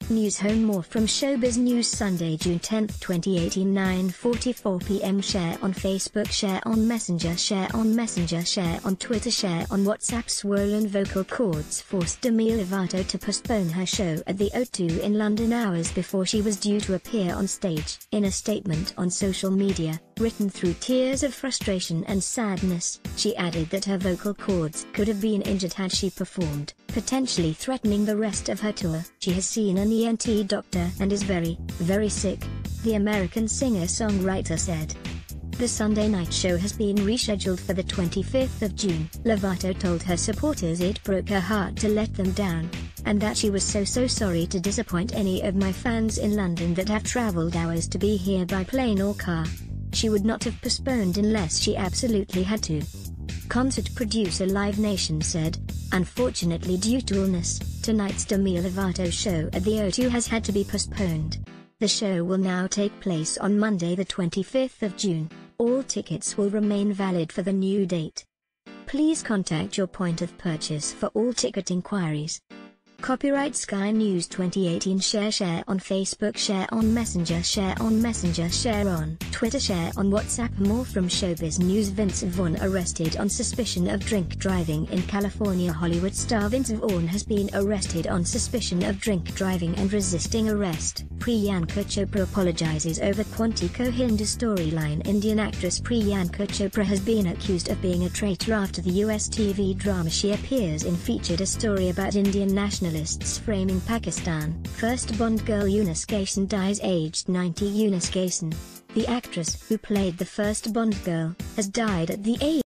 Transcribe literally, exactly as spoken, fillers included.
News Home More from Showbiz News Sunday, June tenth, twenty eighteen, nine forty-four p m Share on Facebook, share on Messenger, share on Messenger, share on Twitter, share on WhatsApp. Swollen vocal cords forced Demi Lovato to postpone her show at the O two in London hours before she was due to appear on stage. In a statement on social media, written through tears of frustration and sadness, she added that her vocal cords could have been injured had she performed, potentially threatening the rest of her tour. She has seen an E N T doctor and is very, very sick, the American singer-songwriter said. The Sunday night show has been rescheduled for the twenty-fifth of June. Lovato told her supporters it broke her heart to let them down, and that she was so so sorry to disappoint any of my fans in London that have travelled hours to be here by plane or car. She would not have postponed unless she absolutely had to. Concert producer Live Nation said, "Unfortunately, due to illness, tonight's Demi Lovato show at the O two has had to be postponed. The show will now take place on Monday the twenty-fifth of June. All tickets will remain valid for the new date. Please contact your point of purchase for all ticket inquiries." Copyright Sky News twenty eighteen. Share share on Facebook, share on Messenger, share on Messenger, share on Twitter, share on WhatsApp. More from Showbiz News. Vince Vaughn arrested on suspicion of drink driving in California. Hollywood star Vince Vaughn has been arrested on suspicion of drink driving and resisting arrest. Priyanka Chopra apologizes over Quantico Hindu storyline. Indian actress Priyanka Chopra has been accused of being a traitor after the U S T V drama she appears in featured a story about Indian nationalists framing Pakistan. First Bond girl Eunice Gayson dies aged ninety. Eunice Gayson, the actress who played the first Bond girl, has died at the age